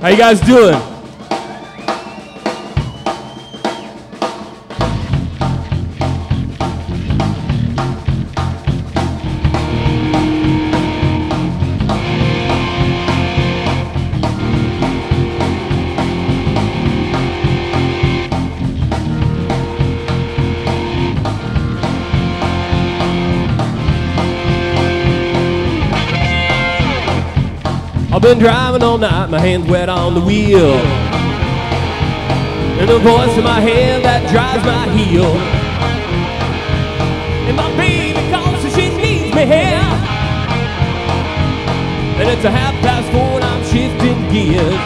How you guys doing? I've been driving all night, my hands wet on the wheel, and the voice in my head that drives my heel. And my baby calls and she needs me here, and it's 4:30 and I'm shifting gears.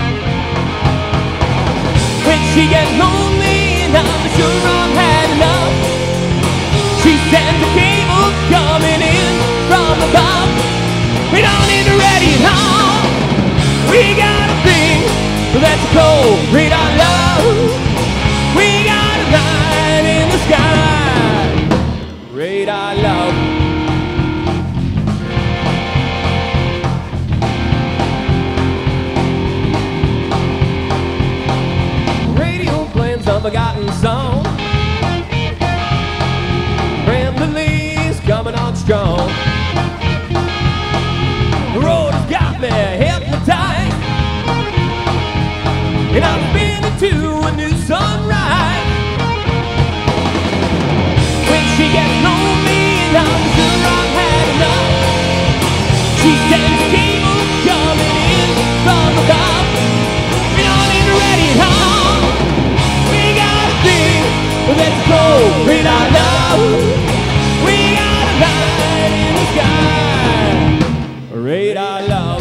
When she gets lonely and I'm sure I've had enough, she sends the cable coming in from above. We don't need to ready it home. We got a thing that's cold, read our love. We got a night in the sky, read our love. Radio playing some forgotten song. Reminisce coming on strong. The road has got me hypnotized, and I'm spinning to a new sunrise. When she gets lonely and I'm sure I've had enough, she sends cable coming in from above. We don't need to ready it home. We got a thing that's cold, read our love. We got a light in the sky, read our love.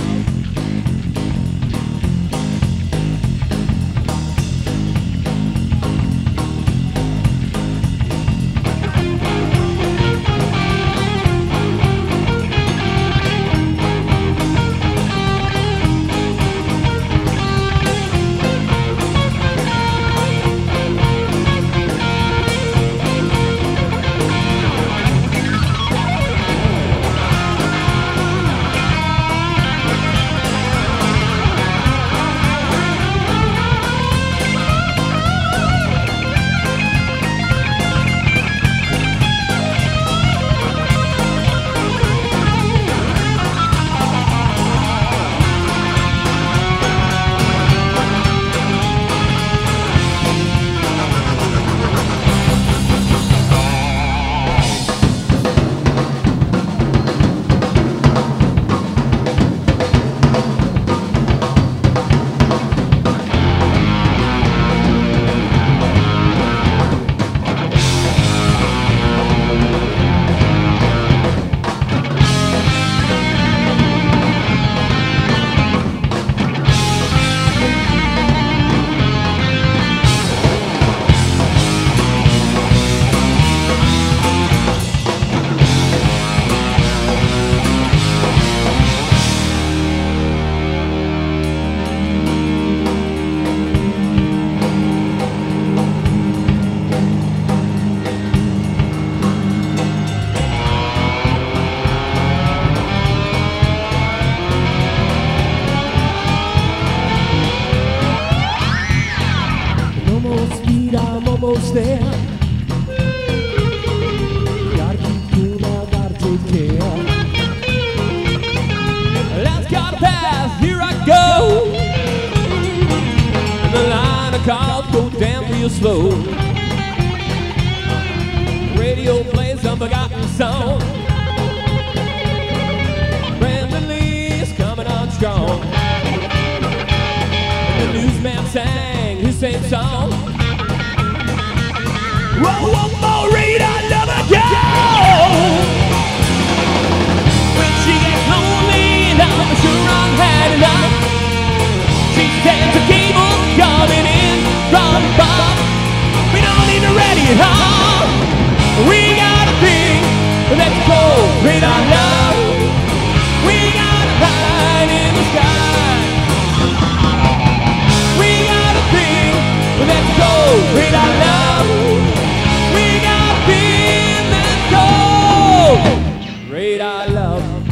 I'm almost there. Gotta keep cool now, gotta take care. Last car to pass, here I go. And the line of cars go down real slow. Radio plays some forgotten song. Brandon Lee's coming on strong. And the newsman sang his same song. Whoa, one more read, I love her, go! When she gets lonely and I'm sure I've had enough, she sends a cable coming in from above. We don't need to ready it home. We got a thing that's cold, read our love. We got a light in the sky. We got a thing that's cold, read our love. We got a thing that's cold, read our love.